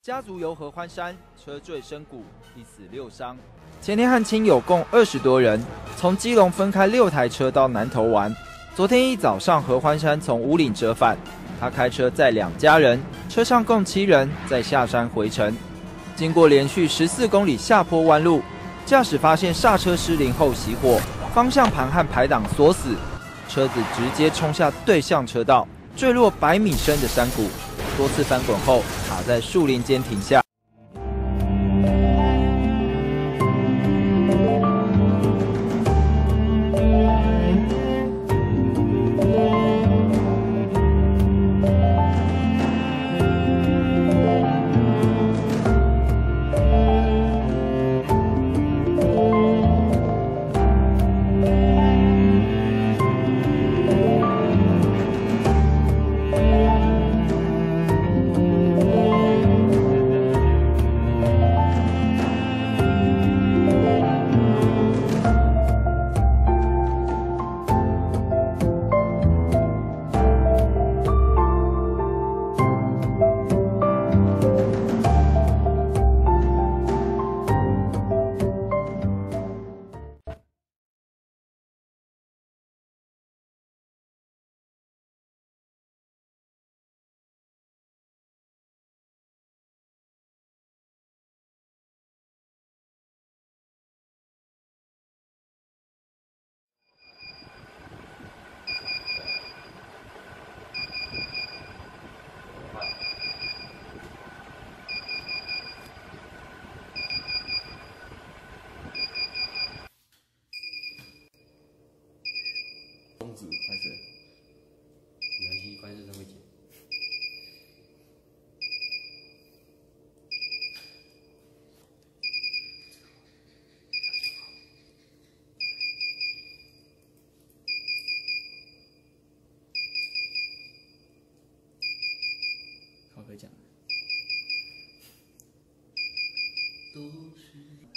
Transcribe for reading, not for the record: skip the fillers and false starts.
家族游合欢山，车坠深谷，1死6伤。前天和亲友共20多人，从基隆分开6台车到南投玩。昨天一早上，合欢山从五岭折返，他开车载2家人，车上共7人，再下山回程。经过连续14公里下坡弯路，驾驶发现刹车失灵后熄火，方向盘和排挡锁死，车子直接冲下对向车道，坠落100米深的山谷。多次翻滚后，卡在树林间停下。 中指开始， 没关系，关键是会剪。 好，可以讲。 都是。